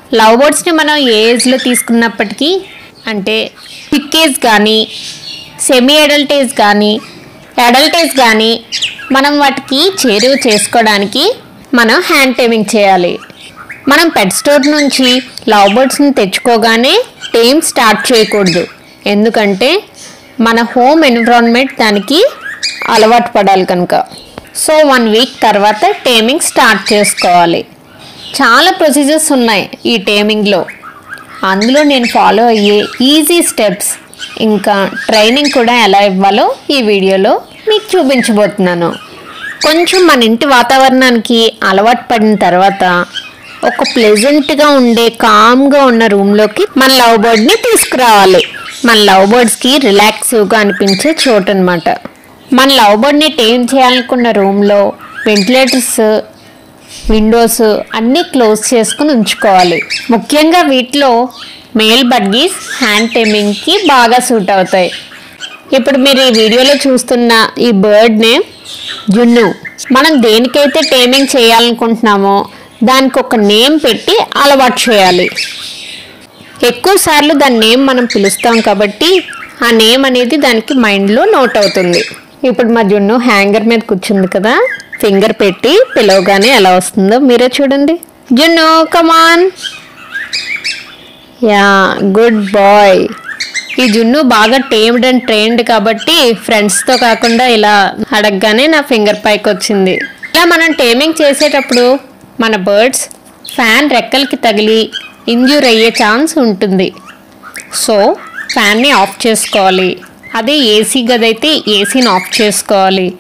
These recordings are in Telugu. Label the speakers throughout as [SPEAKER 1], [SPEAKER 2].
[SPEAKER 1] లవ్ బర్డ్స్ని మనం ఏ ఏజ్లో తీసుకున్నప్పటికీ అంటే థిక్ ఏజ్ కానీ సెమీ అడల్ట్ ఏజ్ కానీ అడల్ట్ ఏజ్ కానీ మనం వాటికి చేరువ చేసుకోవడానికి మనం హ్యాండ్ టేమింగ్ చేయాలి. మనం పెట్ స్టోర్ నుంచి లవ్ బర్డ్స్ని తెచ్చుకోగానే టేమ్ స్టార్ట్ చేయకూడదు. ఎందుకంటే మన హోమ్ ఎన్విరాన్మెంట్ దానికి అలవాటు పడాలి కనుక. సో 1 వీక్ తర్వాత టేమింగ్ స్టార్ట్ చేసుకోవాలి. చాలా ప్రొసీజర్స్ ఉన్నాయి ఈ టేమింగ్లో. అందులో నేను ఫాలో అయ్యే ఈజీ స్టెప్స్ ఇంకా ట్రైనింగ్ కూడా ఎలా ఇవ్వాలో ఈ వీడియోలో మీకు చూపించబోతున్నాను. కొంచెం మన ఇంటి వాతావరణానికి అలవాటు పడిన తర్వాత ఒక ప్లెజెంట్గా ఉండే కామ్గా ఉన్న రూమ్లోకి మన లవ్ బర్డ్ని తీసుకురావాలి. మన లవ్ బర్డ్స్కి రిలాక్స్గా అనిపించే చోటు అనమాట. మన లవ్ బర్డ్ని టేమ్ చేయాలనుకున్న రూమ్లో వెంటిలేటర్స్ విండోస్ అన్నీ క్లోజ్ చేసుకుని ఉంచుకోవాలి. ముఖ్యంగా వీటిలో మేల్ బడ్గీస్ హ్యాండ్ టేమింగ్కి బాగా సూట్ అవుతాయి. ఇప్పుడు మీరు ఈ వీడియోలో చూస్తున్న ఈ బర్డ్ నేమ్ జున్ను. మనం దేనికైతే టేమింగ్ చేయాలనుకుంటున్నామో దానికి ఒక నేమ్ పెట్టి అలవాటు చేయాలి. ఎక్కువ సార్లు దాని నేమ్ మనం పిలుస్తాం కాబట్టి ఆ నేమ్ అనేది దానికి మైండ్లో నోట్ అవుతుంది. ఇప్పుడు మా జున్ను హ్యాంగర్ మీద కూర్చుంది కదా, ఫింగర్ పెట్టి పిలవగానే ఎలా వస్తుందో మీరే చూడండి. జున్ను కమాన్. Yeah good bye. ఈ జున్ను బాగా టేమ్డ్ అండ్ ట్రైన్డ్ కాబట్టి ఫ్రెండ్స్తో కాకుండా ఇలా అడగగానే నా ఫింగర్ పైకి వచ్చింది. ఇలా మనం టేమింగ్ చేసేటప్పుడు మన బర్డ్స్ ఫ్యాన్ రెక్కలకి తగిలి ఇంజ్యూర్ అయ్యే ఛాన్స్ ఉంటుంది. సో ఫ్యాన్ని ఆఫ్ చేసుకోవాలి. అదే ఏసీ గదైతే ఏసీని ఆఫ్ చేసుకోవాలి.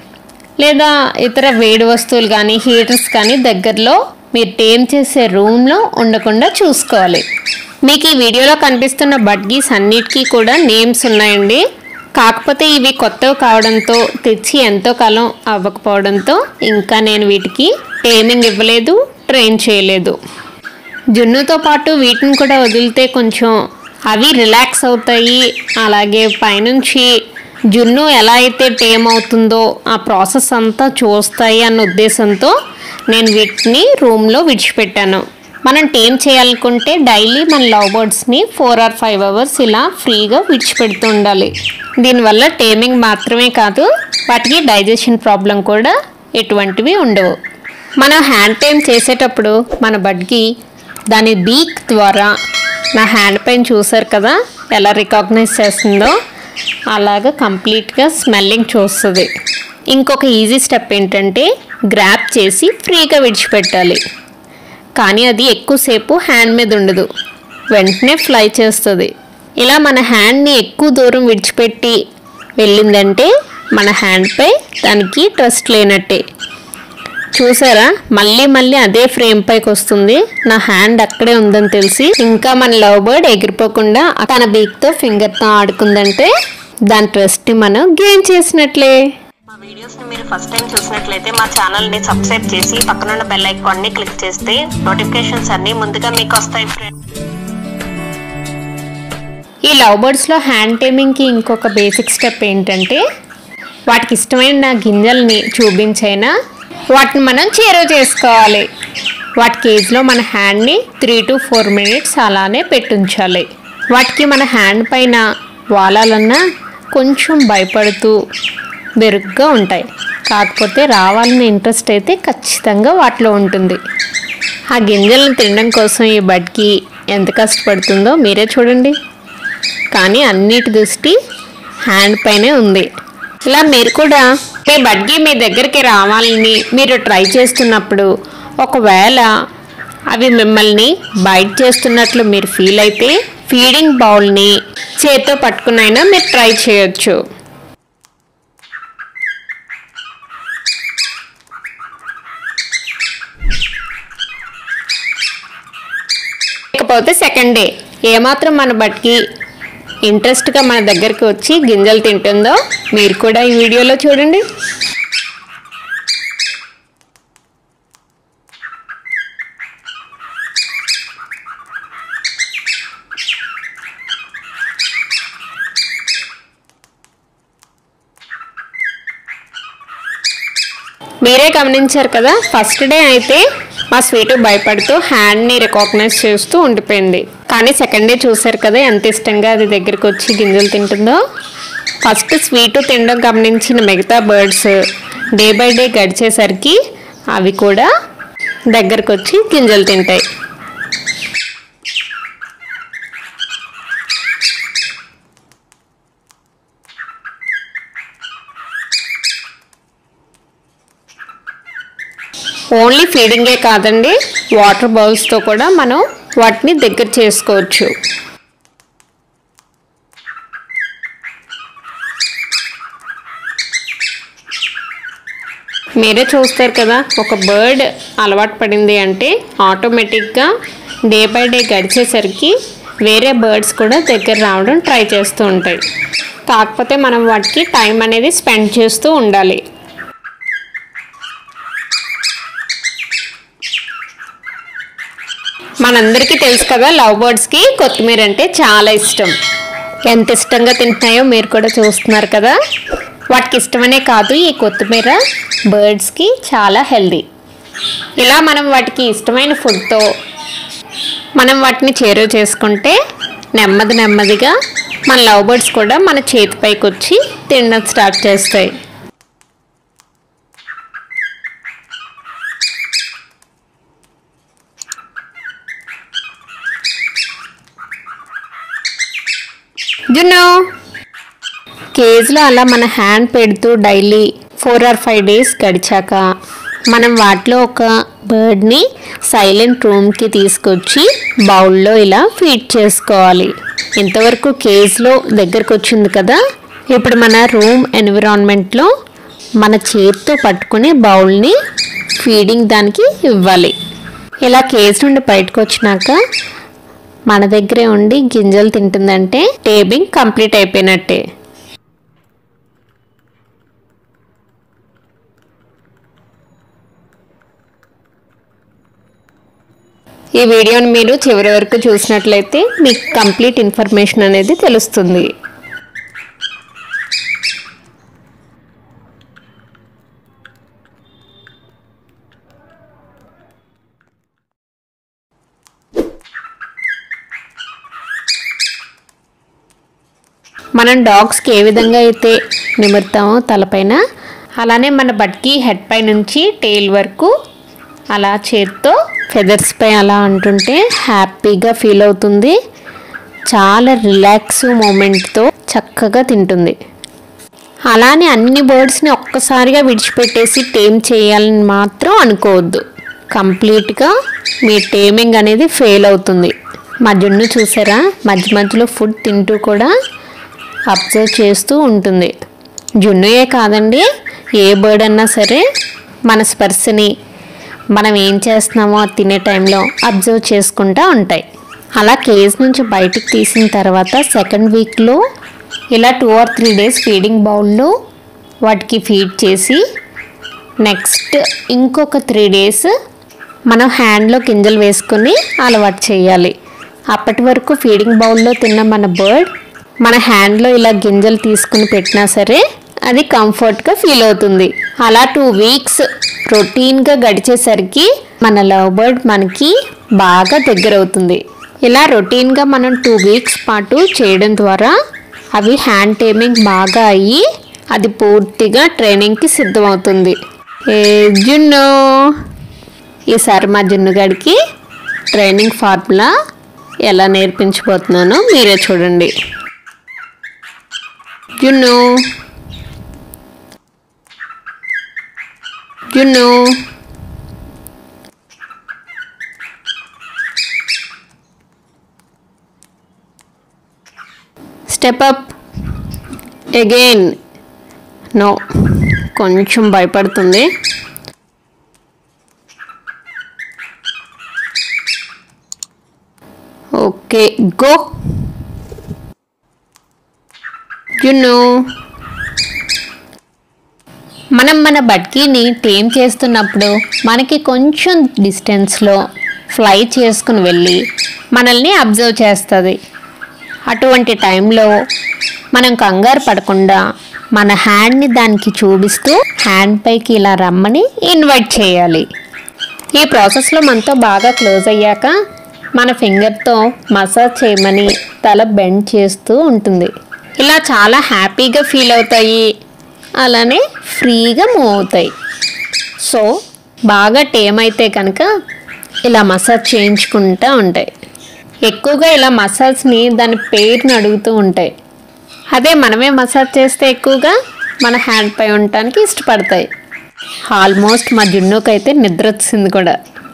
[SPEAKER 1] లేదా ఇతర వేడి వస్తువులు కానీ హీటర్స్ కానీ దగ్గరలో మీరు టేమ్ చేసే రూమ్లో ఉండకుండా చూసుకోవాలి. మీకు ఈ వీడియోలో కనిపిస్తున్న బడ్గీస్ అన్నిటికీ కూడా నేమ్స్ ఉన్నాయండి. కాకపోతే ఇవి కొత్తవి కావడంతో తెచ్చి ఎంతో కాలం అవ్వకపోవడంతో ఇంకా నేను వీటికి టేమింగ్ ఇవ్వలేదు, ట్రైన్ చేయలేదు. జున్నుతో పాటు వీటిని కూడా వదిలితే కొంచెం అవి రిలాక్స్ అవుతాయి. అలాగే పైనుంచి జున్ను ఎలా అయితే టేమ్ అవుతుందో ఆ ప్రాసెస్ అంతా చూస్తాయి అన్న ఉద్దేశంతో నేను వీటిని రూమ్లో విడిచిపెట్టాను. మనం టేమ్ చేయాలనుకుంటే డైలీ మన లవ్ బర్డ్స్ని 4 or 5 hours ఇలా ఫ్రీగా విడిచిపెడుతూ ఉండాలి. దీనివల్ల టేమింగ్ మాత్రమే కాదు వాటికి డైజెషన్ ప్రాబ్లం కూడా ఎటువంటివి ఉండవు. మనం హ్యాండ్ టేమ్ చేసేటప్పుడు మన బడ్కి దాని బీక్ ద్వారా నా హ్యాండ్ పైన చూసారు కదా ఎలా రికాగ్నైజ్ చేస్తుందో అలాగా కంప్లీట్గా స్మెల్లింగ్ చూస్తుంది. ఇంకొక ఈజీ స్టెప్ ఏంటంటే గ్రాబ్ చేసి ఫ్రీగా విడిచిపెట్టాలి. కానీ అది ఎక్కువసేపు హ్యాండ్ మీద ఉండదు, వెంటనే ఫ్లై చేస్తుంది. ఇలా మన హ్యాండ్ని ఎక్కువ దూరం విడిచిపెట్టి వెళ్ళిందంటే మన హ్యాండ్పై దానికి ట్రస్ట్ లేనట్టే. చూసారా మళ్ళీ మళ్ళీ అదే ఫ్రేమ్ పైకి వస్తుంది. నా హ్యాండ్ అక్కడే ఉందని తెలిసి ఇంకా మన లవ్ బర్డ్ ఎగిరిపోకుండా తన బీక్తో ఫింగర్తో ఆడుకుందంటే దాని ట్రస్ట్ని మనం గెయిన్ చేసినట్లే.
[SPEAKER 2] మా వీడియోస్ని మీరు ఫస్ట్ టైం చూసినట్లయితే మా ఛానల్ని సబ్స్క్రైబ్ చేసి పక్కనున్న బెల్ ఐకాన్ని క్లిక్ చేస్తే నోటిఫికేషన్స్ అన్నీ ముందుగా మీకు వస్తాయి ఫ్రెండ్స్.
[SPEAKER 1] ఈ లవ్ బర్డ్స్లో హ్యాండ్ టేమింగ్కి ఇంకొక బేసిక్ స్టెప్ ఏంటంటే వాటికి ఇష్టమైన గింజల్ని చూపించైనా వాటిని మనం చేరువ చేసుకోవాలి. వాటి కేజ్లో మన హ్యాండ్ని 3 to 4 minutes అలానే పెట్టుంచాలి. వాటికి మన హ్యాండ్ పైన వాలాలన్నా కొంచెం భయపడుతూ బెరుగ్గా ఉంటాయి. కాకపోతే రావాలనే ఇంట్రెస్ట్ అయితే ఖచ్చితంగా వాటిలో ఉంటుంది. ఆ గింజలను తినడం కోసం ఈ బడ్కి ఎంత కష్టపడుతుందో మీరే చూడండి. కానీ అన్నిటి దృష్టి హ్యాండ్ పైనే ఉంది. ఇలా మీరు కూడా ఈ బడ్గీ మీ దగ్గరికి రావాలని మీరు ట్రై చేస్తున్నప్పుడు ఒకవేళ అవి మిమ్మల్ని బైట్ చేస్తున్నట్లు మీరు ఫీల్ అయితే ఫీడింగ్ బౌల్ని చేత్తో పట్టుకునైనా మీరు ట్రై చేయొచ్చు. లేకపోతే సెకండ్ డే ఏమాత్రం మన బడ్కి ఇంట్రెస్ట్గా మన దగ్గరికి వచ్చి గింజలు తింటుందో మీరు కూడా ఈ వీడియోలో చూడండి. మీరే గమనించారు కదా, ఫస్ట్ డే అయితే మా స్వీట్ భయపడుతూ హ్యాండ్ని రికాగ్నైజ్ చేస్తూ ఉండిపోయింది. కానీ సెకండ్ డే చూసారు కదా ఎంత ఇష్టంగా అది దగ్గరికి వచ్చి గింజలు తింటుందో. ఫస్ట్ స్వీట్ తినడం గమనించిన మిగతా బర్డ్స్ డే బై డే గడిచేసరికి అవి కూడా దగ్గరకు వచ్చి గింజలు తింటాయి. ఓన్లీ ఫీడింగే కాదండి, వాటర్ బౌల్స్తో కూడా మనం వాటిని దగ్గర చేసుకోవచ్చు. మీరే చూస్తారు కదా, ఒక బర్డ్ అలవాటు పడింది అంటే ఆటోమేటిక్గా డే బై డే గడిచేసరికి వేరే బర్డ్స్ కూడా దగ్గర రావడం ట్రై చేస్తూ ఉంటాయి. కాకపోతే మనం వాటికి టైం అనేది స్పెండ్ చేస్తూ ఉండాలి. మనందరికీ తెలుసు కదా, లవ్ బర్డ్స్కి కొత్తిమీర అంటే చాలా ఇష్టం. ఎంత ఇష్టంగా తింటున్నాయో మీరు కూడా చూస్తున్నారు కదా. వాటికి ఇష్టమనే కాదు, ఈ కొత్తిమీర బర్డ్స్కి చాలా హెల్దీ. ఇలా మనం వాటికి ఇష్టమైన ఫుడ్తో మనం వాటిని చేరువ చేసుకుంటే నెమ్మదిగా మన లవ్ బర్డ్స్ కూడా మన చేతిపైకి వచ్చి తినడం స్టార్ట్ చేస్తాయి. జున్ను కేజ్లో అలా మన హ్యాండ్ పెడుతూ డైలీ 4 or 5 days గడిచాక మనం వాటిలో ఒక బర్డ్ని సైలెంట్ రూమ్కి తీసుకొచ్చి బౌల్లో ఇలా ఫీడ్ చేసుకోవాలి. ఇంతవరకు కేజ్లో దగ్గరకు వచ్చింది కదా, ఇప్పుడు మన రూమ్ ఎన్విరాన్మెంట్లో మన చేతితో పట్టుకుని బౌల్ని ఫీడింగ్ దానికి ఇవ్వాలి. ఇలా కేజ్ నుండి బయటకు వచ్చినాక మన దగ్గరే ఉండి గింజలు తింటుందంటే టేబింగ్ కంప్లీట్ అయిపోయినట్టే. ఈ వీడియోని మీరు చివరి వరకు చూసినట్లయితే మీకు కంప్లీట్ ఇన్ఫర్మేషన్ అనేది తెలుస్తుంది. మనం డాగ్స్కి ఏ విధంగా అయితే నిమురుతామో తలపైన, అలానే మన బట్కి హెడ్ పై నుంచి టెయిల్ వరకు అలా చేత్తో ఫెదర్స్ పై అలా అంటుంటే హ్యాపీగా ఫీల్ అవుతుంది. చాలా రిలాక్స్ మూమెంట్తో చక్కగా తింటుంది. అలానే అన్ని బర్డ్స్ని ఒక్కసారిగా విడిచిపెట్టేసి టేమ్ చేయాలని మాత్రం అనుకోవద్దు. కంప్లీట్గా మీ టేమింగ్ అనేది ఫెయిల్ అవుతుంది. మా జున్ను చూసారా, మధ్య మధ్యలో ఫుడ్ తింటూ కూడా అబ్జర్వ్ చేస్తూ ఉంటుంది. జున్నుయే కాదండి, ఏ బర్డ్ అన్నా సరే మన స్పర్శని మనం ఏం చేస్తున్నామో తినే టైంలో అబ్జర్వ్ చేసుకుంటూ ఉంటాయి. అలా కేజ్ నుంచి బయటికి తీసిన తర్వాత సెకండ్ వీక్లో ఇలా 2 or 3 days ఫీడింగ్ బౌల్లో వాటికి ఫీడ్ చేసి నెక్స్ట్ ఇంకొక 3 days మనం హ్యాండ్లో గింజలు వేసుకొని అలవాటు చేయాలి. అప్పటి వరకు ఫీడింగ్ బౌల్లో తిన్న మన బర్డ్ మన హ్యాండ్లో ఇలా గింజలు తీసుకుని పెట్టినా సరే అది కంఫర్ట్గా ఫీల్ అవుతుంది. అలా 2 weeks రొటీన్గా గడిచేసరికి మన లవ్ బర్డ్ మనకి బాగా దగ్గర అవుతుంది. ఇలా రొటీన్గా మనం 2 weeks పాటు చేయడం ద్వారా అవి హ్యాండ్ టేమింగ్ బాగా అయ్యి అది పూర్తిగా ట్రైనింగ్కి సిద్ధమవుతుంది. జున్ను, ఈసారి మా జున్నుగాడికి ట్రైనింగ్ ఫార్ములా ఎలా నేర్పించబోతున్నానో మీరే చూడండి. జున్ను, Junnu, step up again. No, కొంచెం భయపడుతుంది. Okay, go. జున్ను, మనం మన బట్కీని టేమ్ చేస్తున్నప్పుడు మనకి కొంచెం డిస్టెన్స్లో ఫ్లై చేసుకుని వెళ్ళి మనల్ని అబ్జర్వ్ చేస్తుంది. అటువంటి టైంలో మనం కంగారు పడకుండా మన హ్యాండ్ని దానికి చూపిస్తూ హ్యాండ్ పైకి ఇలా రమ్మని ఇన్వైట్ చేయాలి. ఈ ప్రాసెస్లో మనతో బాగా క్లోజ్ అయ్యాక మన ఫింగర్తో మసాజ్ చేయమని తల బెండ్ చేస్తూ ఉంటుంది. ఇలా చాలా హ్యాపీగా ఫీల్ అవుతాయి, అలానే ఫ్రీగా మూవ్ అవుతాయి. సో బాగా టేమ్ అయితే కనుక ఇలా మసాజ్ చేయించుకుంటూ ఉంటాయి. ఎక్కువగా ఇలా మసాజ్ని దాని పేరుని అడుగుతూ ఉంటాయి. అదే మనమే మసాజ్ చేస్తే ఎక్కువగా మన హ్యాండ్ పై ఉండటానికి ఇష్టపడతాయి. ఆల్మోస్ట్ మా జున్నుకైతే నిద్ర వచ్చింది కూడా.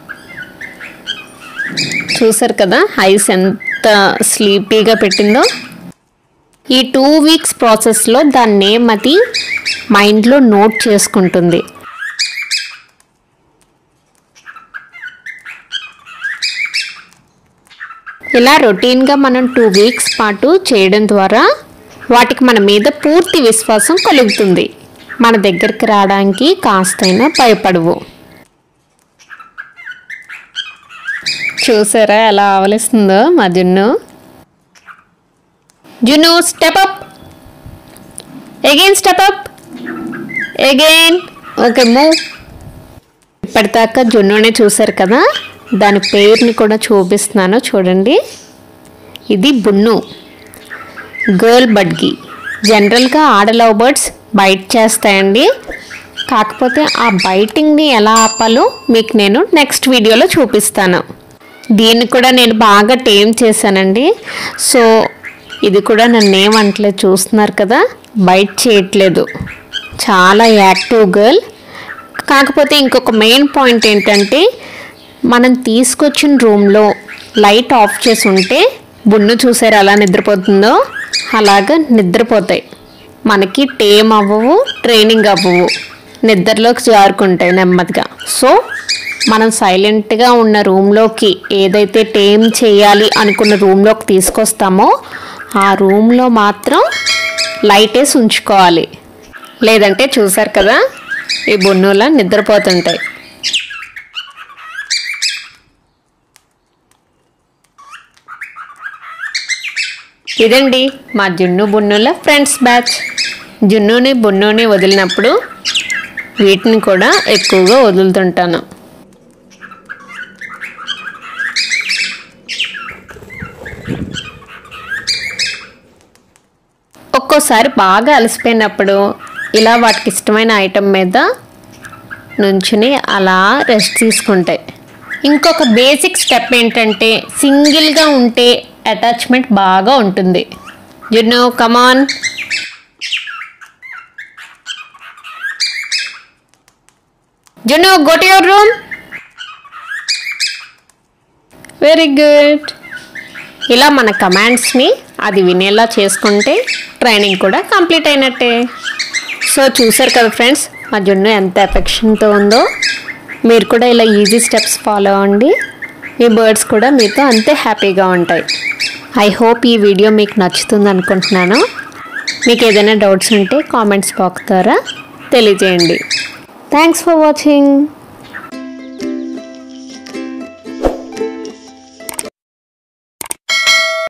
[SPEAKER 1] చూసారు కదా ఐస్ ఎంత స్లీపీగా పెట్టిందో. ఈ 2 వీక్స్ ప్రాసెస్లో దాని నేమ్ అది మైండ్లో నోట్ చేసుకుంటుంది. ఇలా రొటీన్గా మనం 2 వీక్స్ పాటు చేయడం ద్వారా వాటికి మన మీద పూర్తి విశ్వాసం కలుగుతుంది. మన దగ్గరికి రావడానికి కాస్తైనా భయపడవు. చూసారా ఎలా ఆవలిస్తుందో మా Junnu. Junnu step up, again step up, again. Okay move. ఇప్పటిదాకా జున్నునే చూసారు కదా, దాని పేరుని కూడా చూపిస్తున్నాను చూడండి. ఇది బున్ను, గర్ల్ బడ్గి. జనరల్గా ఆడ లవ్ బర్డ్స్ బైట్ చేస్తాయండి. కాకపోతే ఆ బైటింగ్ని ఎలా ఆపాలో మీకు నేను నెక్స్ట్ వీడియోలో చూపిస్తాను. దీన్ని కూడా నేను బాగా టేమ్ చేశానండి. సో ఇది కూడా నన్ను ఏమంటలేదు, చూస్తున్నారు కదా, బైట్ చేయట్లేదు. చాలా యాక్టివ్ గర్ల్. కాకపోతే ఇంకొక మెయిన్ పాయింట్ ఏంటంటే, మనం తీసుకొచ్చిన రూమ్లో లైట్ ఆఫ్ చేసి ఉంటే బున్ను చూసారు అలా నిద్రపోతుందో, అలాగా నిద్రపోతాయి. మనకి టేమ్ అవ్వవు, ట్రైనింగ్ అవ్వవు, నిద్రలోకి జారుకుంటాయి నెమ్మదిగా. సో మనం సైలెంట్గా ఉన్న రూమ్లోకి, ఏదైతే టేమ్ చేయాలి అనుకున్న రూమ్లోకి తీసుకొస్తామో ఆ రూమ్లో మాత్రం లైట్ వేసి ఉంచుకోవాలి. లేదంటే చూసారు కదా ఈ బున్నులా నిద్రపోతుంటాయి. ఇదండి మా జున్ను బున్నుల ఫ్రెండ్స్ బ్యాచ్. జున్నుని బున్నుని వదిలినప్పుడు వీటిని కూడా ఎక్కువగా వదులుతుంటాను. ఒక్కోసారి బాగా అలసిపోయినప్పుడు ఇలా వాటికి ఇష్టమైన ఐటెం మీద నుంచుని అలా రెస్ట్ తీసుకుంటాయి. ఇంకొక బేసిక్ స్టెప్ ఏంటంటే, సింగిల్గా ఉంటే అటాచ్మెంట్ బాగా ఉంటుంది. Junnu come on. Junnu go to your room. Very good. ఇలా మన కమాండ్స్ని అది వినేలా చేసుకుంటే ట్రైనింగ్ కూడా కంప్లీట్ అయినట్టే. సో చూసారు కదా ఫ్రెండ్స్, మా జున్ను ఎంత ఎఫెక్షన్తో ఉందో. మీరు కూడా ఇలా ఈజీ స్టెప్స్ ఫాలో అవ్వండి, మీ బర్డ్స్ కూడా మీతో అంతే హ్యాపీగా ఉంటాయి. ఐ హోప్ ఈ వీడియో మీకు నచ్చుతుంది అనుకుంటున్నాను. మీకు ఏదైనా డౌట్స్ ఉంటే కామెంట్స్ బాక్స్ ద్వారా తెలియజేయండి. Thanks for watching.